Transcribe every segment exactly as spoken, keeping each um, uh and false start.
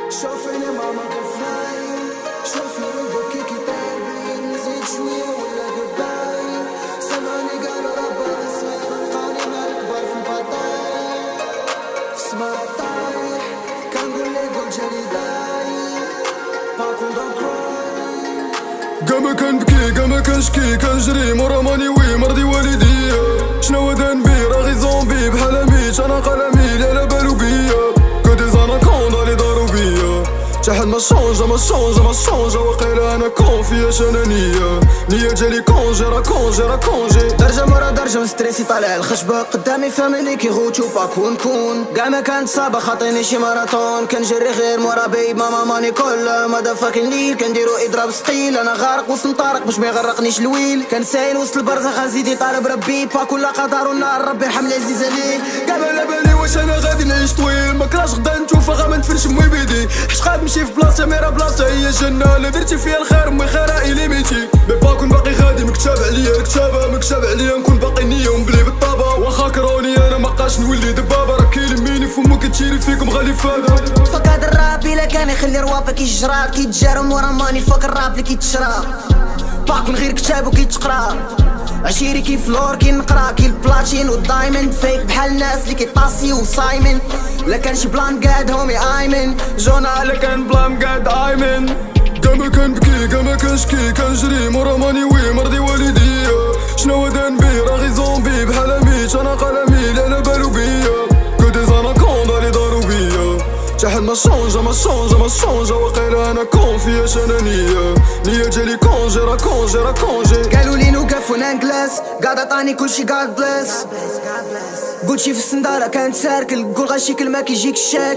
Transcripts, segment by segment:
شوفيني ماما كفاي شوفي وجهك كتابي نزيد شوية ولا جباي سمعني قالوا ربك صغير لقاني مع الكبار في البطاي في سما طايح كنقول لي قول جالي داي باكل دون كراي قاما كنبكي قاما كنشكي كنجري مورا ماني وي مرضي والديا شنو دنبي راه غي زومبي بحال ميت انا قلمي لا لا بالو بيا كدي زاناكوندا لي دارو بيا شحال ما شونجا ما شونجا ما شونجا وقيلا انا كونفياش انا نية نية جالي كونجي راه كونجي راه كونجي درجة مرا درجة مستريسي طالع الخشبة قدامي فاميلي كيغوتو باكون كون كاع ما كانت صعبة خاطيني شي ماراطون كنجري غير مورا بيب ماما ماني كل مادا فاكين ليل كنديرو اضراب ستيل انا غارق وسط مطارق باش ما يغرقنيش الويل كنسايل وسط البرزخ زيدي طالب ربي باكو لا قدر النار ربي حمل عزيزة ليه كاع ما على بالي واش انا غادي نعيش طويل مكراش غدا نشوفها غا ما نتفرش موي بيدي حشقا نمشي في بلاصتها ميرا بلاصتها هي جنة لا درتي فيها الخير مي خير ليميتي مي باكون باقي غادي مكتاب عليا كتابة مكتاب عليا نكون باقي نية ونبلي بالطابة واخا كروني انا مابقاش نولي دبابة راه كيلميني فمو كتشيري فيكم غادي فادا فك هاد الراب الا كان يخلي روابا كيجراب كيتجارم ورا ماني فوق الراب اللي كيتشرا باكون غير كتاب وكيتقرا عشيري كيف لور كي نقرا كي البلاتين والدايموند فيك بحال الناس اللي كيطاسي وصايمن لا كان شي بلان قاد هومي ايمن جونا لا كان بلان قاد ايمن قاما كنبكي قاما كنشكي كنجري مورا ماني وي مرضي والديا شنو دنبي راه غي زومبي بحال ميت انا قلمي لا لا بالو بيا كدي زاناكوندا لي دارو بيا شحال ما شونجا ما شونجا ما شونجا وقيلا انا كونفياش انا نية نية جالي كونجي راه كونجي راه كونجي قالوا لي نوقف ونانكلاس قاعد عطاني كلشي قاعد بلاس قلتشي في السندارة كانت ساركل قول غاشي كلمة كيجيك الشاك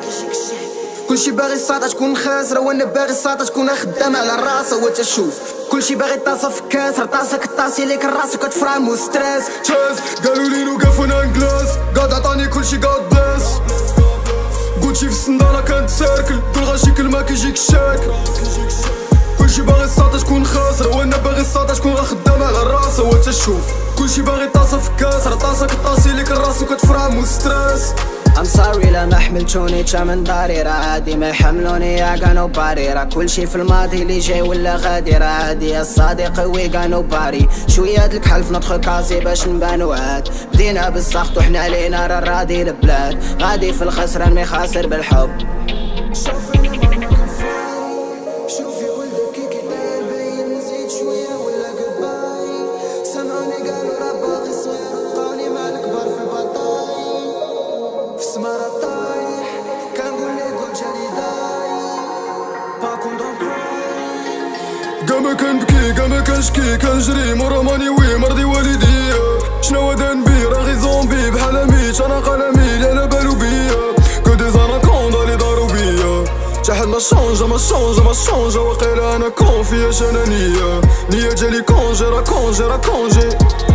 كلشي باغي الساطة تكون خاسرة وانا باغي الساطة تكون خدامة على الراس هو تشوف كلشي باغي طاسة في كاس رطاسك طاسي ليك الراس وكتفرام وستريس تشاز قالوا لي نوقف ونانكلاس قاعد عطاني كلشي قاعد بلاس قلتشي في السندارة كانت ساركل قول غاشي كلمة كيجيك الشاك كلشي باغي الساطة تكون خاسرة وانا باغي الساطة تكون خدامة على الراس هو تشوف كلشي باغي طاسة في كاس رطاسك طاسي ليك الراس وكتفرام وستريس I'm sorry لا ما حملتوني تا من داري راه عادي ما يحملوني يا كانو باري راه كلشي في الماضي اللي جاي ولا غادي راه عادي يا الصديق وي كانو باري شوية د الكحل في ندخل كاسي باش نبانو عاد بدينا بالسخط وحنا علينا راه راضي البلاد غادي في الخسران مي خاسر بالحب شوفيني ماما كفاي شوفي ولدك كتابي نزيد شوية ولا جباي سمعوني قالوا ربك صغير لقاني مع الكبار في البطاي سمارة طايح كنقول لي قول جالي داي باكون دون كراي قاما كنبكي قاما كنشكي كنجري مورا ماني وي مرضي والديا شنو دنبي راه غي زومبي بحال ميت انا قلمي لا لا بالو بيا كدي زاناكوندا لي دارو بيا شحال ما شونجا ما شونجا ما شونجا وقيلا انا كونفياش انا نية نية جالي كونجي راه كونجي راه كونجي